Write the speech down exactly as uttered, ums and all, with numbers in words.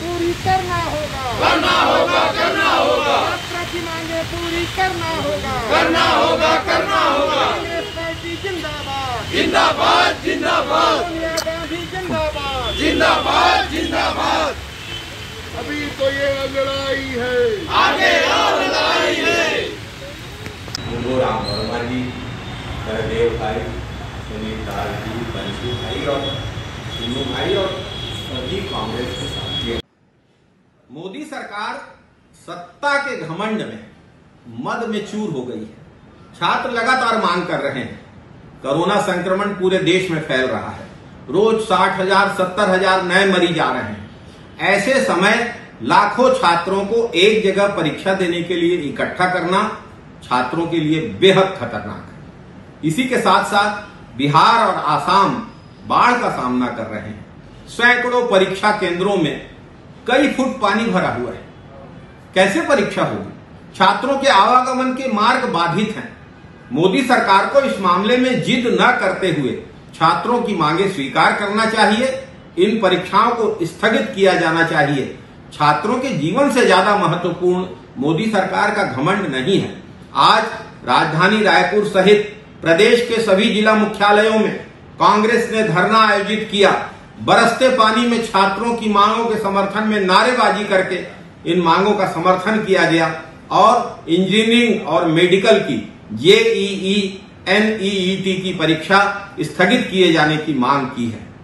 पूरी करना होगा, करना होगा करना होगा, छात्रों की मांगे पूरी करना होगा, करना होगा करना होगा। कांग्रेस पार्टी जिंदाबाद, जिंदाबाद जिंदाबाद सोनिया गांधी जिंदाबाद। जिंदाबाद जिंदाबाद। अभी तो ये लड़ाई है, आगे और लड़ाई है। मुंगो राम वर्मा जी, करदेव भाई, सुनील दास जी, बंसू भाई और तीनों भाई और सभी कांग्रेस के साथी। मोदी सरकार सत्ता के घमंड में मद में चूर हो गई है। छात्र लगातार मांग कर रहे हैं। कोरोना संक्रमण पूरे देश में फैल रहा है। रोज साठ हजार सत्तर हजार नए मरीज आ रहे हैं। ऐसे समय लाखों छात्रों को एक जगह परीक्षा देने के लिए इकट्ठा करना छात्रों के लिए बेहद खतरनाक है। इसी के साथ साथ बिहार और आसाम बाढ़ का सामना कर रहे हैं। सैकड़ों परीक्षा केंद्रों में कई फुट पानी भरा हुआ है। कैसे परीक्षा होगी? छात्रों के आवागमन के मार्ग बाधित हैं। मोदी सरकार को इस मामले में जिद न करते हुए छात्रों की मांगे स्वीकार करना चाहिए। इन परीक्षाओं को स्थगित किया जाना चाहिए। छात्रों के जीवन से ज्यादा महत्वपूर्ण मोदी सरकार का घमंड नहीं है। आज राजधानी रायपुर सहित प्रदेश के सभी जिला मुख्यालयों में कांग्रेस ने धरना आयोजित किया। बरसते पानी में छात्रों की मांगों के समर्थन में नारेबाजी करके इन मांगों का समर्थन किया गया और इंजीनियरिंग और मेडिकल की जेईई एनईईटी की परीक्षा स्थगित किए जाने की मांग की है।